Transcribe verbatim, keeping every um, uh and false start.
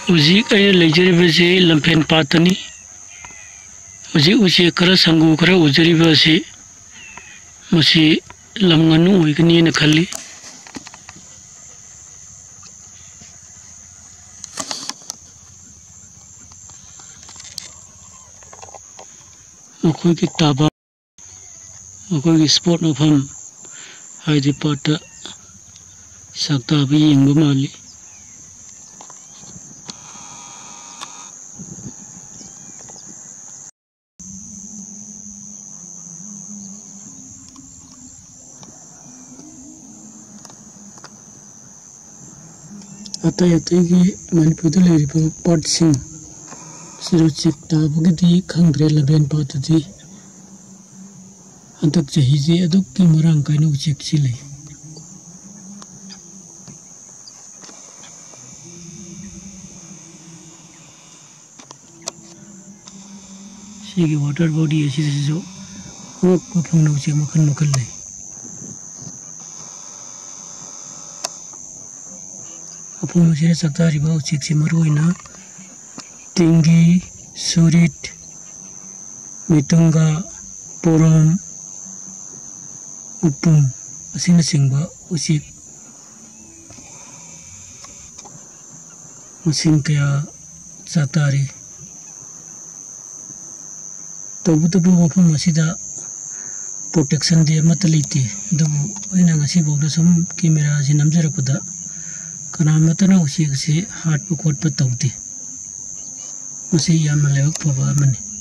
उजिक अय लेजरिबसे लंफेन पातनी उजिक उचे खरा संगु खरा उजरिबसे मसी लमगनु ओइगनी न खल्ली मखोई की ताबा मखोई की स्पोर्ट मफम हाइदे पाटा सकता भी यंग माली अतः अतः की मणिपुर लेरिबा पार्ट सिंह सिरो चेक ताबगदी खंग्रे लबेन पातदी अंतक चहीजे अदुक की मरंग काइनो चेक सिले सिगी वाटर बॉडी ऐसी जो वो पफंग चेक मखन मखन ले अपने मुझे सकता है रिबाउ चेक से मरो इना टिंगी सूरिट मितुंगा पोरम उपुम असिन सिंगबा उसी मसिन कया सातारी तबु तबु मफम असिदा प्रोटेक्शन दे मत लेते दबु इना ngasi बौदा सम कैमरा से नमजरपदा कनामतना उसी से हाथ पकोट पर तौते मसी याम लेवक फबा मने